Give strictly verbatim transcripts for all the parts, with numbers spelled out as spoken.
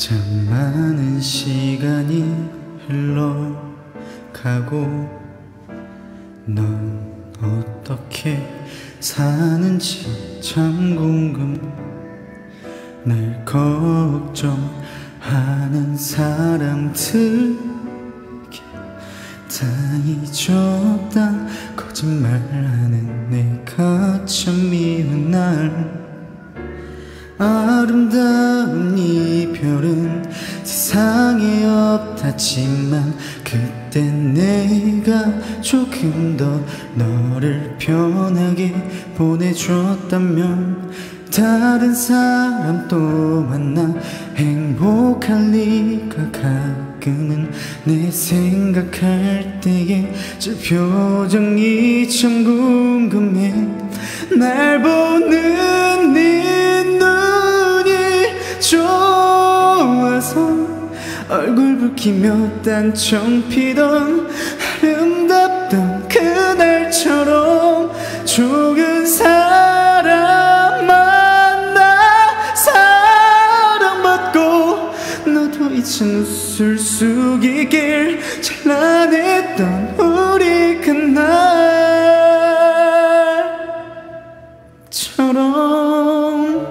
참 많은 시간이 흘러가고 넌 어떻게 사는지 참 궁금. 날 걱정하는 사람들 다 잊었다 거짓말하는 내가 참 미운 날. 아름다운 이별은 세상에 없다지만 그땐 내가 조금 더 너를 편하게 보내줬다면 다른 사람 또 만나 행복할 리가. 가끔은 내 생각할 때에 저 표정이 참 궁금해. 날 보는 네 눈이 좋아서 얼굴 붉히며 딴청 피던 아름답던 그날처럼 죽은 사람 만나 사랑받고 너도 이젠 웃을 수 있길. 찬란했던 우리 그날처럼.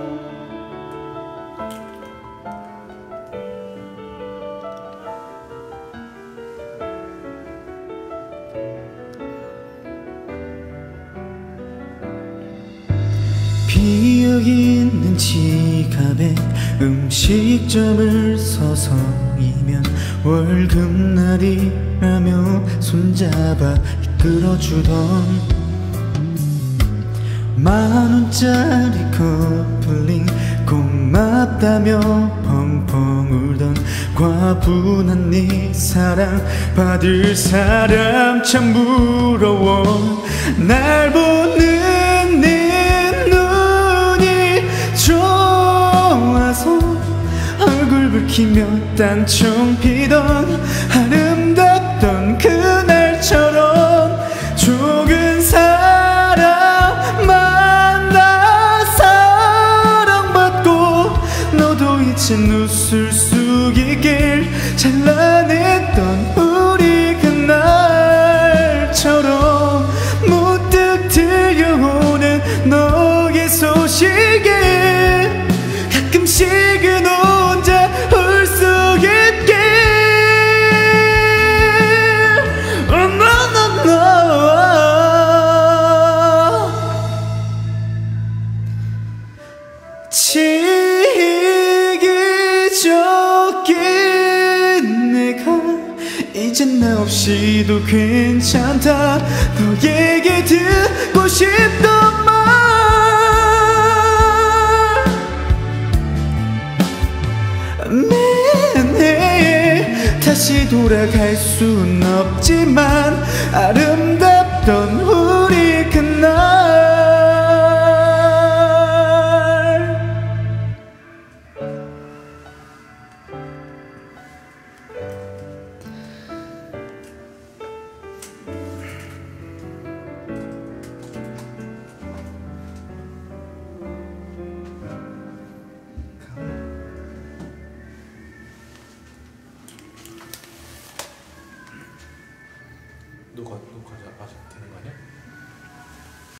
비어있는 지갑에 음식점을 서성이면 월급날이라며 손잡아 이끌어주던 만원짜리 커플링 고맙다며 펑펑 울던 과분한 네 사랑 받을 사람 참 부러워. 날 보는 네 눈이 좋아서 얼굴 붉히며 딴청 피던 아름답던 그날처럼 죽은 사람 만나 사랑받고 너도 이젠 웃을 수 있길. 찬란했던 우리 그날처럼 문득 들려오는 너의 소식에 가끔씩은 혼자 울 수 있게. oh, no, no, no. 지기적인 내가 이젠 나 없이도 괜찮다. 너에게 듣고 싶던 말 미안해. 다시 돌아갈 순 없지만 아름답던